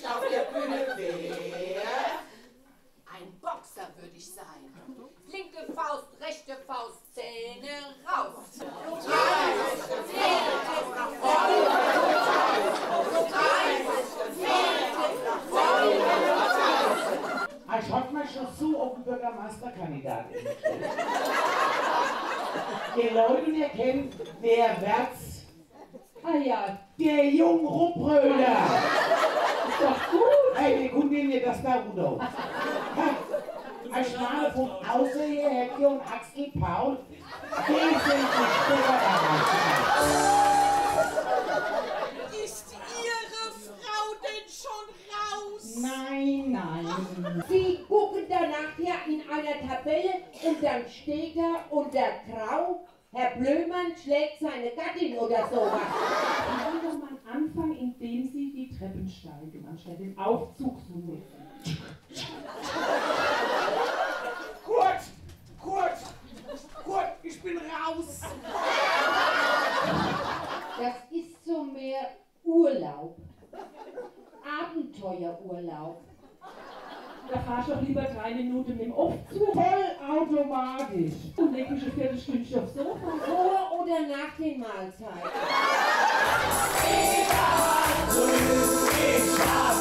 auf der Bühne wäre, ein Boxer würde ich sein. Linke Faust, rechte Faust, Zähne raus. Ich hab mir schon so auf den Bürgermeisterkandidaten gestellt. Die Leute erkennen, wer wird's? Ah ja, der junge Ruppröder. Ist doch gut. Hey, wir gucken mir das da Rudolf. Ich meine von außen hier, Hecke und Axel Paul, wesentlich besser erreicht. Ist Ihre Frau denn schon raus? Nein, nein. Sie gucken danach ja in einer Tabelle und dann steht da unter Grau, Herr Blömann schlägt seine Gattin oder sowas. Sie wollen doch mal anfangen, indem Sie die Treppen steigen, anstatt den Aufzug zu nutzen. Gut, ich bin raus. Das ist so mehr Urlaub. Abenteuerurlaub. Da fahr ich doch lieber 3 Minuten mit dem Aufzug Vollautomatisch. und leg mich eine Viertelstunde aufs Sofa. Vor oder nach den Mahlzeiten? Ich hab